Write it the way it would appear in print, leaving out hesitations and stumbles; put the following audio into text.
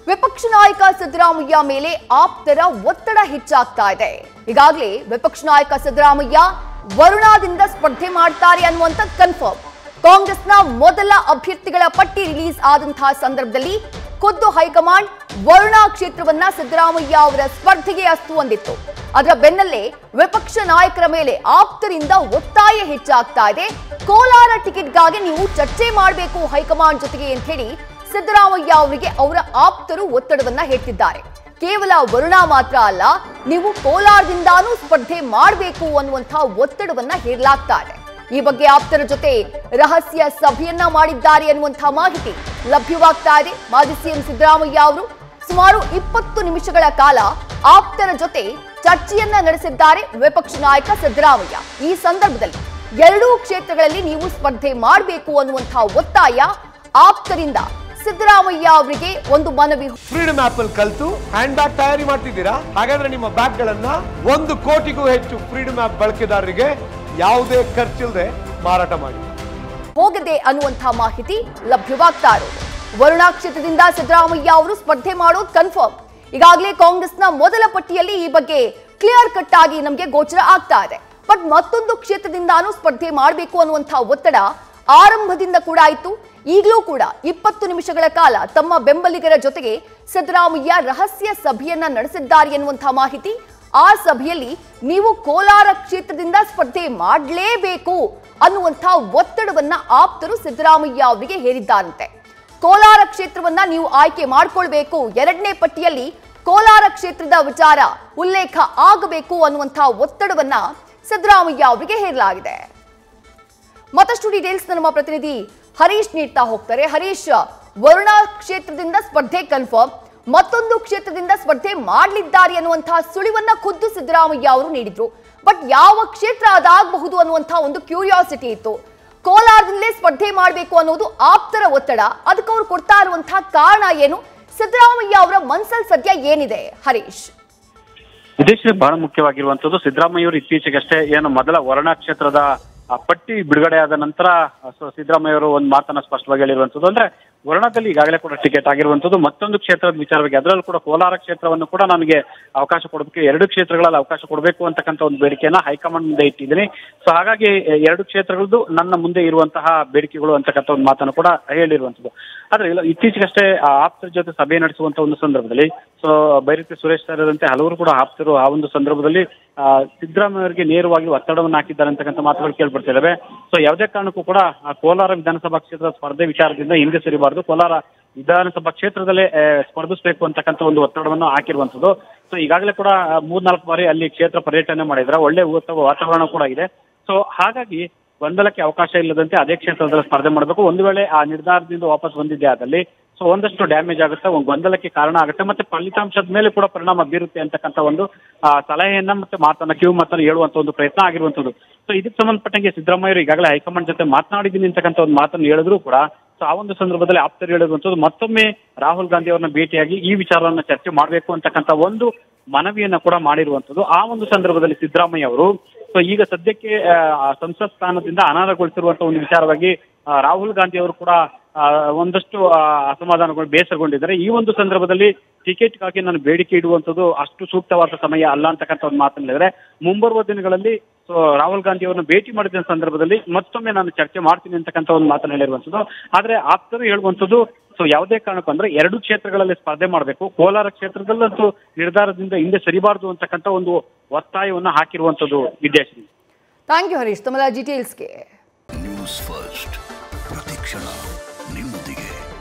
ವಿಪಕ್ಷ ನಾಯಕ ಸಿದ್ದರಾಮಯ್ಯ ಮೇಲೆ ಆಪ್ತರ ಒತ್ತಡ ಹೆಚ್ಚಾಗ್ತಾ ಇದೆ. ಈಗಾಗಲೇ ವಿಪಕ್ಷ ನಾಯಕ ಸಿದ್ದರಾಮಯ್ಯ ವರುಣಾದಿಂದ ಸ್ಪರ್ಧೆ ಮಾಡ್ತಾರೆ ಅನ್ನುವಂತ ಕನ್ಫರ್ಮ್. ಕಾಂಗ್ರೆಸ್ನ ಮೊದಲ ಅಭ್ಯರ್ಥಿಗಳ ಪಟ್ಟಿ ರಿಲೀಸ್ ಆದಂತಹ ಸಂದರ್ಭದಲ್ಲಿ ಖುದ್ದು ಹೈಕಮಾಂಡ್ ವರುಣಾ ಕ್ಷೇತ್ರವನ್ನ ಸಿದ್ದರಾಮಯ್ಯ ಅವರ ಸ್ಪರ್ಧೆಗೆ ಅಸ್ತು ಅಂದಿತ್ತು. ಅದರ ಬೆನ್ನಲ್ಲೇ ವಿಪಕ್ಷ ನಾಯಕರ ಮೇಲೆ ಆಪ್ತರಿಂದ ಒತ್ತಾಯ ಹೆಚ್ಚಾಗ್ತಾ ಇದೆ. ಕೋಲಾರ ಟಿಕೆಟ್ಗಾಗಿ ನೀವು ಚರ್ಚೆ ಮಾಡಬೇಕು ಹೈಕಮಾಂಡ್ ಜೊತೆಗೆ ಅಂತ ಹೇಳಿ ಸಿದ್ದರಾಮಯ್ಯ ಅವರಿಗೆ ಅವರ ಆಪ್ತರು ಒತ್ತಡವನ್ನ ಹೇರ್ತಿದ್ದಾರೆ. ಕೇವಲ ವರುಣಾ ಮಾತ್ರ ಅಲ್ಲ, ನೀವು ಕೋಲಾರದಿಂದಾನೂ ಸ್ಪರ್ಧೆ ಮಾಡಬೇಕು ಅನ್ನುವಂತಹ ಒತ್ತಡವನ್ನ ಹೇರಲಾಗ್ತಾ ಇದೆ. ಈ ಬಗ್ಗೆ ಆಪ್ತರ ಜೊತೆ ರಹಸ್ಯ ಸಭೆಯನ್ನ ಮಾಡಿದ್ದಾರೆ ಅನ್ನುವಂತಹ ಮಾಹಿತಿ ಲಭ್ಯವಾಗ್ತಾ ಇದೆ. ಮಾಜಿ ಸಿಎಂ ಸಿದ್ದರಾಮಯ್ಯ ಅವರು ಸುಮಾರು 20 ನಿಮಿಷಗಳ ಕಾಲ ಆಪ್ತರ ಜೊತೆ ಚರ್ಚೆಯನ್ನ ನಡೆಸಿದ್ದಾರೆ ವಿಪಕ್ಷ ನಾಯಕ ಸಿದ್ದರಾಮಯ್ಯ. ಈ ಸಂದರ್ಭದಲ್ಲಿ ಎರಡೂ ಕ್ಷೇತ್ರಗಳಲ್ಲಿ ನೀವು ಸ್ಪರ್ಧೆ ಮಾಡಬೇಕು ಅನ್ನುವಂತಹ ಒತ್ತಾಯ ಆಪ್ತರಿಂದ ಸಿದ್ದರಾಮಯ್ಯ ಅವರಿಗೆ ಒಂದು ಮನವಿ. ಫ್ರೀಡಮ್ ಆಪ್ ಅಲ್ಲಿ ಕಲಿತು ಹ್ಯಾಂಡ್ ಬ್ಯಾಗ್ ತಯಾರಿ ಮಾಡ್ತಿದ್ದೀರಾ? ಹಾಗಾದ್ರೆ ನಿಮ್ಮ ಬ್ಯಾಗ್ ಗಳನ್ನ 1 ಕೋಟಿಗೂ ಹೆಚ್ಚು ಫ್ರೀಡಮ್ ಆಪ್ ಬಳಕೆದಾರರಿಗೆ ಯಾವುದೇ ಖರ್ಚಿಲ್ಲದೆ ಮಾರಾಟ ಮಾಡಿ ಹೋಗದೆ ಅನ್ನುವಂತಹ ಮಾಹಿತಿ ಲಭ್ಯವಾಗ್ತಾ ಇರೋದು. ವರುಣಾ ಕ್ಷೇತ್ರದಿಂದ ಸಿದ್ದರಾಮಯ್ಯ ಅವರು ಸ್ಪರ್ಧೆ ಮಾಡೋದು ಕನ್ಫರ್ಮ್. ಈಗಾಗಲೇ ಕಾಂಗ್ರೆಸ್ನ ಮೊದಲ ಪಟ್ಟಿಯಲ್ಲಿ ಈ ಬಗ್ಗೆ ಕ್ಲಿಯರ್ ಕಟ್ ಆಗಿ ನಮಗೆ ಗೋಚರ ಆಗ್ತಾ ಇದೆ. ಬಟ್ ಮತ್ತೊಂದು ಕ್ಷೇತ್ರದಿಂದಾನೂ ಸ್ಪರ್ಧೆ ಮಾಡಬೇಕು ಅನ್ನುವಂತಹ ಒತ್ತಡ ಆರಂಭದಿಂದ ಕೂಡ ಆಯಿತು. ಈಗಲೂ ಕೂಡ 20 ನಿಮಿಷಗಳ ಕಾಲ ತಮ್ಮ ಬೆಂಬಲಿಗರ ಜೊತೆಗೆ ಸಿದ್ದರಾಮಯ್ಯ ರಹಸ್ಯ ಸಭೆಯನ್ನ ನಡೆಸಿದ್ದಾರೆ ಎನ್ನುವಂತಹ ಮಾಹಿತಿ. ಆ ಸಭೆಯಲ್ಲಿ ನೀವು ಕೋಲಾರ ಕ್ಷೇತ್ರದಿಂದ ಸ್ಪರ್ಧೆ ಮಾಡಲೇಬೇಕು ಅನ್ನುವಂತಹ ಒತ್ತಡವನ್ನ ಆಪ್ತರು ಸಿದ್ದರಾಮಯ್ಯ ಅವರಿಗೆ ಹೇರಿದ್ದಾರಂತೆ. ಕೋಲಾರ ಕ್ಷೇತ್ರವನ್ನ ನೀವು ಆಯ್ಕೆ ಮಾಡಿಕೊಳ್ಬೇಕು, 2ನೇ ಪಟ್ಟಿಯಲ್ಲಿ ಕೋಲಾರ ಕ್ಷೇತ್ರದ ವಿಚಾರ ಉಲ್ಲೇಖ ಆಗಬೇಕು ಅನ್ನುವಂತಹ ಒತ್ತಡವನ್ನ ಸಿದ್ದರಾಮಯ್ಯ ಅವರಿಗೆ ಹೇರಲಾಗಿದೆ. ಮತ್ತಷ್ಟು ಡೀಟೇಲ್ಸ್ ನಮ್ಮ ಪ್ರತಿನಿಧಿ ಹರೀಶ್ ನೀಡ್ತಾ ಹೋಗ್ತಾರೆ. ಹರೀಶ್, ವರುಣಾ ಕ್ಷೇತ್ರದಿಂದ ಸ್ಪರ್ಧೆ ಕನ್ಫರ್ಮ್, ಮತ್ತೊಂದು ಕ್ಷೇತ್ರದಿಂದ ಸ್ಪರ್ಧೆ ಮಾಡಲಿದ್ದಾರೆ ಅನ್ನುವಂತಹ ಸುಳಿವನ್ನ ಖುದ್ದು ಸಿದ್ದರಾಮಯ್ಯ ಅವರು ನೀಡಿದ್ರು. ಬಟ್ ಯಾವ ಕ್ಷೇತ್ರ ಅದಾಗಬಹುದು ಅನ್ನುವಂತಹ ಒಂದು ಕ್ಯೂರಿಯಾಸಿಟಿ ಇತ್ತು. ಕೋಲಾರದಲ್ಲೇ ಸ್ಪರ್ಧೆ ಮಾಡಬೇಕು ಅನ್ನೋದು ಆಪ್ತರ ಒತ್ತಡ. ಅದಕ್ಕೆ ಅವರು ಕೊಡ್ತಾ ಇರುವಂತಹ ಕಾರಣ ಏನು? ಸಿದ್ದರಾಮಯ್ಯ ಅವರ ಮನಸ್ಸಲ್ಲಿ ಸದ್ಯ ಏನಿದೆ ಹರೀಶ್? ವಿದೇಶ ಬಹಳ ಮುಖ್ಯವಾಗಿರುವಂತದ್ದು ಸಿದ್ದರಾಮಯ್ಯ ಅವರು ಇತ್ತೀಚೆಗಷ್ಟೇ ಏನು ಮೊದಲ ವರುಣಾ ಕ್ಷೇತ್ರದ ಪಟ್ಟಿ ಬಿಡುಗಡೆ ಆದ ನಂತರ ಸಿದ್ದರಾಮಯ್ಯ ಅವರು ಒಂದು ಮಾತನ್ನ ಸ್ಪಷ್ಟವಾಗಿ ಹೇಳಿರುವಂತದ್ದು, ಅಂದ್ರೆ ವರುಣಾದಲ್ಲಿ ಈಗಾಗಲೇ ಕೂಡ ಟಿಕೆಟ್ ಆಗಿರುವಂತದ್ದು, ಮತ್ತೊಂದು ಕ್ಷೇತ್ರದ ವಿಚಾರವಾಗಿ ಅದರಲ್ಲೂ ಕೂಡ ಕೋಲಾರ ಕ್ಷೇತ್ರವನ್ನು ಕೂಡ ನನಗೆ ಅವಕಾಶ ಕೊಡಬೇಕು, 2 ಕ್ಷೇತ್ರಗಳಲ್ಲಿ ಅವಕಾಶ ಕೊಡಬೇಕು ಅಂತಕ್ಕಂಥ ಒಂದು ಬೇಡಿಕೆಯನ್ನ ಹೈಕಮಾಂಡ್ ಮುಂದೆ ಇಟ್ಟಿದ್ದೀನಿ. ಸೊ ಹಾಗಾಗಿ 2 ಕ್ಷೇತ್ರಗಳದ್ದು ನನ್ನ ಮುಂದೆ ಇರುವಂತಹ ಬೇಡಿಕೆಗಳು ಅಂತಕ್ಕಂಥ ಒಂದು ಮಾತನ್ನು ಕೂಡ ಹೇಳಿರುವಂತದ್ದು. ಆದ್ರೆ ಇತ್ತೀಚೆಗಷ್ಟೇ ಆಪ್ತರ ಜೊತೆ ಸಭೆ ನಡೆಸುವಂತ ಒಂದು ಸಂದರ್ಭದಲ್ಲಿ ಬೈರತಿ ಸುರೇಶ್ ಸೇರಿದಂತೆ ಹಲವರು ಕೂಡ ಆಪ್ತರು ಆ ಒಂದು ಸಂದರ್ಭದಲ್ಲಿ ಸಿದ್ದರಾಮಯ್ಯ ಅವರಿಗೆ ನೇರವಾಗಿ ಒತ್ತಡವನ್ನು ಹಾಕಿದ್ದಾರೆ ಅಂತಕ್ಕಂಥ ಮಾತುಗಳು ಕೇಳ್ಬರ್ತಿದ್ದಾವೆ. ಸೊ ಯಾವುದೇ ಕಾರಣಕ್ಕೂ ಕೂಡ ಕೋಲಾರ ವಿಧಾನಸಭಾ ಕ್ಷೇತ್ರದ ಸ್ಪರ್ಧೆ ವಿಚಾರದಿಂದ ಹಿಂದೆ ಸರಿಬಾರದು, ಕೋಲಾರ ವಿಧಾನಸಭಾ ಕ್ಷೇತ್ರದಲ್ಲೇ ಸ್ಪರ್ಧಿಸಬೇಕು ಅಂತಕ್ಕಂಥ ಒಂದು ಒತ್ತಡವನ್ನು ಹಾಕಿರುವಂತದ್ದು. ಸೊ ಈಗಾಗಲೇ ಕೂಡ 3-4 ಬಾರಿ ಅಲ್ಲಿ ಕ್ಷೇತ್ರ ಪರ್ಯಟನೆ ಮಾಡಿದ್ರೆ ಒಳ್ಳೆ ವಾತಾವರಣ ಕೂಡ ಇದೆ. ಸೊ ಹಾಗಾಗಿ ಗೊಂದಲಕ್ಕೆ ಅವಕಾಶ ಇಲ್ಲದಂತೆ ಅದೇ ಕ್ಷೇತ್ರದಲ್ಲಿ ಸ್ಪರ್ಧೆ ಮಾಡಬೇಕು. ಒಂದು ವೇಳೆ ಆ ನಿರ್ಧಾರದಿಂದ ವಾಪಸ್ ಬಂದಿದ್ದೆ ಆದಲ್ಲಿ ಸೊ ಒಂದಷ್ಟು ಡ್ಯಾಮೇಜ್ ಆಗುತ್ತೆ, ಒಂದು ಗೊಂದಲಕ್ಕೆ ಕಾರಣ ಆಗುತ್ತೆ, ಮತ್ತೆ ಫಲಿತಾಂಶದ ಮೇಲೆ ಕೂಡ ಪರಿಣಾಮ ಬೀರುತ್ತೆ ಅಂತಕ್ಕಂಥ ಒಂದು ಸಲಹೆಯನ್ನ ಮತ್ತೆ ಮಾತನ್ನ ಮಾತನ್ನ ಹೇಳುವಂತ ಒಂದು ಪ್ರಯತ್ನ ಆಗಿರುವಂತದ್ದು. ಸೊ ಇದಕ್ಕೆ ಸಂಬಂಧಪಟ್ಟಂಗೆ ಸಿದ್ದರಾಮಯ್ಯ ಈಗಾಗಲೇ ಹೈಕಮಾಂಡ್ ಜೊತೆ ಮಾತನಾಡಿದ್ದೀನಿ ಅಂತಕ್ಕಂಥ ಒಂದು ಮಾತನ್ನು ಹೇಳಿದ್ರು ಕೂಡ ಸೊ ಆ ಒಂದು ಸಂದರ್ಭದಲ್ಲಿ ಆಪ್ತರು ಹೇಳಿರುವಂತದ್ದು ಮತ್ತೊಮ್ಮೆ ರಾಹುಲ್ ಗಾಂಧಿ ಅವರನ್ನ ಭೇಟಿಯಾಗಿ ಈ ವಿಚಾರವನ್ನ ಚರ್ಚೆ ಮಾಡಬೇಕು ಅಂತಕ್ಕಂಥ ಒಂದು ಮನವಿಯನ್ನ ಕೂಡ ಮಾಡಿರುವಂತದ್ದು. ಆ ಒಂದು ಸಂದರ್ಭದಲ್ಲಿ ಸಿದ್ದರಾಮಯ್ಯ ಅವರು ಸೊ ಈಗ ಸದ್ಯಕ್ಕೆ ಸಂಸತ್ ಸ್ಥಾನದಿಂದ ಅನರ್ಹಗೊಳಿಸಿರುವಂತಹ ಒಂದು ವಿಚಾರವಾಗಿ ರಾಹುಲ್ ಗಾಂಧಿ ಅವರು ಕೂಡ ಒಂದಷ್ಟು ಅಸಮಾಧಾನಗಳು ಬೇಸರಗೊಂಡಿದ್ದಾರೆ. ಈ ಒಂದು ಸಂದರ್ಭದಲ್ಲಿ ಟಿಕೆಟ್ಗಾಗಿ ನಾನು ಬೇಡಿಕೆ ಇಡುವಂತದ್ದು ಅಷ್ಟು ಸೂಕ್ತವಾದ ಸಮಯ ಅಲ್ಲ ಅಂತಕ್ಕಂಥ ಒಂದು ಮಾತನ್ನು ಹೇಳಿದ್ರೆ, ಮುಂಬರುವ ದಿನಗಳಲ್ಲಿ ಸೊ ರಾಹುಲ್ ಗಾಂಧಿ ಅವರನ್ನು ಭೇಟಿ ಮಾಡಿದ ಸಂದರ್ಭದಲ್ಲಿ ಮತ್ತೊಮ್ಮೆ ನಾನು ಚರ್ಚೆ ಮಾಡ್ತೀನಿ ಅಂತಕ್ಕಂಥ ಒಂದು ಮಾತನ್ನು ಹೇಳಿರುವಂತದ್ದು. ಆದ್ರೆ ಆಪ್ತರು ಹೇಳುವಂತದ್ದು ಸೊ ಯಾವುದೇ ಕಾರಣಕ್ಕೂ ಅಂದ್ರೆ 2 ಕ್ಷೇತ್ರಗಳಲ್ಲಿ ಸ್ಪರ್ಧೆ ಮಾಡಬೇಕು, ಕೋಲಾರ ಕ್ಷೇತ್ರದಲ್ಲಂತೂ ನಿರ್ಧಾರದಿಂದ ಹಿಂದೆ ಸರಿಬಾರದು ಅಂತಕ್ಕಂಥ ಒಂದು ಒತ್ತಾಯವನ್ನು ಹಾಕಿರುವಂತದ್ದು. ವಿದ್ಯಾಶ್ರೀ, ಥ್ಯಾಂಕ್ ಯು ಹರೀಶ್ ತಮ್ಮ ಡೀಟೇಲ್ಸ್ಗೆ. ನ್ಯೂಸ್ ಫಸ್ಟ್ ಪ್ರತಿಕ್ಷಣ ನಿಮ್ಮೊಂದಿಗೆ.